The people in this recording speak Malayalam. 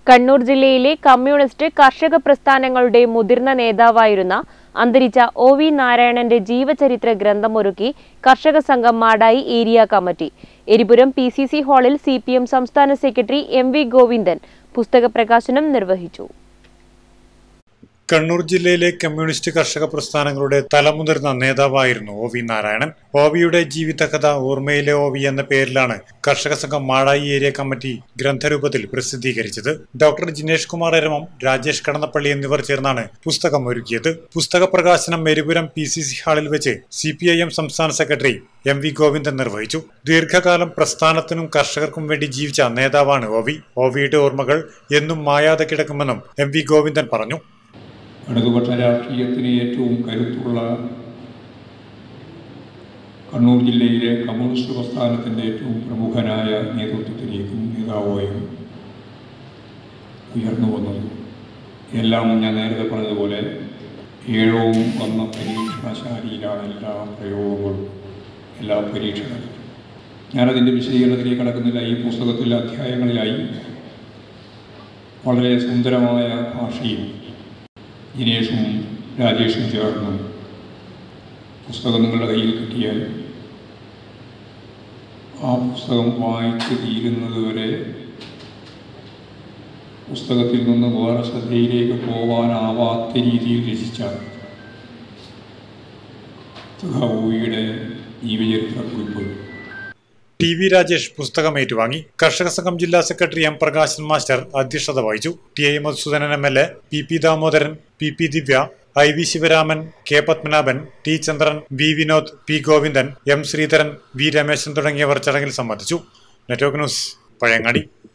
കണ്ണൂർ ജില്ലയിലെ കമ്മ്യൂണിസ്റ്റ് കർഷക പ്രസ്ഥാനങ്ങളുടെ മുതിർന്ന നേതാവായിരുന്ന അന്തരിച്ച ഒ.വി. നാരായണന്റെ ജീവചരിത്ര ഗ്രന്ഥമൊരുക്കി കർഷക സംഘം Madayi area committee. Eripuram PCC ഹാളിൽ CPM സംസ്ഥാന സെക്രട്ടറി M.V. ഗോവിന്ദൻ പുസ്തക പ്രകാശനം നിർവഹിച്ചു. കണ്ണൂർ ജില്ലയിലെ കമ്മ്യൂണിസ്റ്റ് കർഷക പ്രസ്ഥാനങ്ങളുടെ തലമുതിർന്ന നേതാവായിരുന്നു ഒ.വി. നാരായണൻ. ഒ.വിയുടെ ജീവിതകഥ ഓർമ്മയിലെ ഒ.വി. എന്ന പേരിലാണ് കർഷക സംഘം മാടായി ഏരിയ കമ്മിറ്റി ഗ്രന്ഥരൂപത്തിൽ പ്രസിദ്ധീകരിച്ചത്. ഡോക്ടർ ജിനേഷ് കുമാർ എരമം, രാജേഷ് കടന്നപ്പള്ളി എന്നിവർ ചേർന്നാണ് പുസ്തകം ഒരുക്കിയത്. പുസ്തക പ്രകാശനം എരിപുരം PCC ഹാളിൽ വെച്ച് CPIM സംസ്ഥാന സെക്രട്ടറി M.V. ഗോവിന്ദൻ നിർവഹിച്ചു. ദീർഘകാലം പ്രസ്ഥാനത്തിനും കർഷകർക്കും വേണ്ടി ജീവിച്ച നേതാവാണ് ഒ.വി. ഒ.വിയുടെ ഓർമ്മകൾ എന്നും മായാതെ കിടക്കുമെന്നും M.V. ഗോവിന്ദൻ പറഞ്ഞു. ഇടതുപക്ഷ രാഷ്ട്രീയത്തിന് ഏറ്റവും കരുത്തുള്ള കണ്ണൂർ ജില്ലയിലെ കമ്മ്യൂണിസ്റ്റ് പ്രസ്ഥാനത്തിൻ്റെ ഏറ്റവും പ്രമുഖനായ നേതൃത്വത്തിലേക്കും നേതാവായും ഉയർന്നു വന്നത്. എല്ലാം ഞാൻ നേരത്തെ പറഞ്ഞതുപോലെ ഏഴവും വന്ന പരീക്ഷണശാലിയിലാണ് എല്ലാ പ്രയോഗങ്ങളും, എല്ലാ പരീക്ഷണങ്ങളും. ഞാനതിൻ്റെ വിശദീകരണത്തിലേക്ക് കടക്കുന്നില്ല. ഈ പുസ്തകത്തിലെ അധ്യായങ്ങളിലായി വളരെ സുന്ദരമായ ഭാഷയിൽ ജിനേഷും രാജേഷും ചേർന്ന് പുസ്തകം നിങ്ങളുടെ കയ്യിൽ കിട്ടിയാൽ ആ പുസ്തകം വായിച്ച് തീരുന്നതുവരെ പുസ്തകത്തിൽ നിന്ന് വേറെ ശ്രദ്ധയിലേക്ക് പോകാനാവാത്ത രീതിയിൽ രചിച്ച ഒ.വിയുടെ ജീവചരിത്രക്കുറിപ്പ് TV. രാജേഷ് പുസ്തകം ഏറ്റുവാങ്ങി. കർഷക സംഘം ജില്ലാ സെക്രട്ടറി M. പ്രകാശൻ മാസ്റ്റർ അധ്യക്ഷത വഹിച്ചു. TI. Madhusoodanan MLA, PP. Damodaran, PP. ദിവ്യ, IV. Sivaraman, K. Padmanabhan, T. ചന്ദ്രൻ, V. Vinod, P. Govindan, M. Sreedharan, V. Rameshan തുടങ്ങിയവർ ചടങ്ങിൽ സംബന്ധിച്ചു. Network news, Pazhayangadi.